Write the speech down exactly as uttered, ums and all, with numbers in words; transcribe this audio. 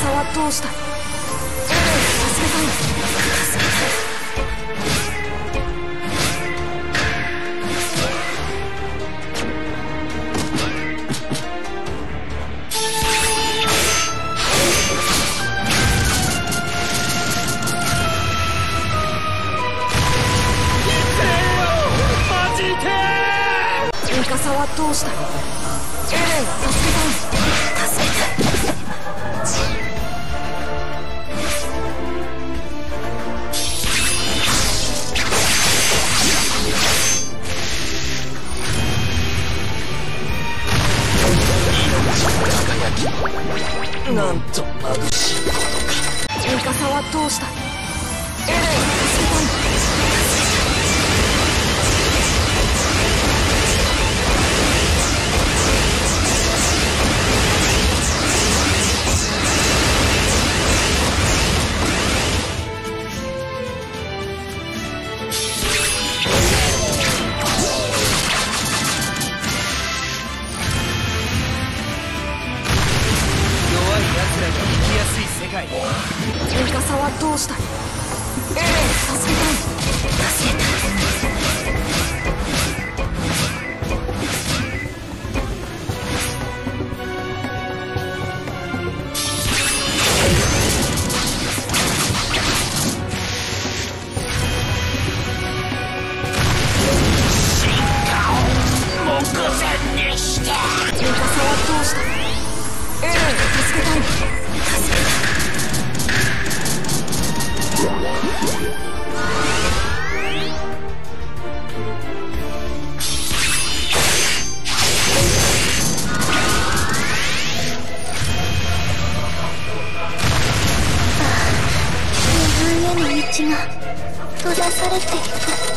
さはどうしたい？助けたい。助けたい。ミカサはどうしたい？エレン助けたい。助けたい。なんと眩しいことか。ミカサはどうしたい？エレン助けたい。ミカサはどうしたい？エレン助けたい。助けたい。進化を目前にして。ミカサはどうしたい？エレン助けたい。助けたい。自分への道が閉ざされていく。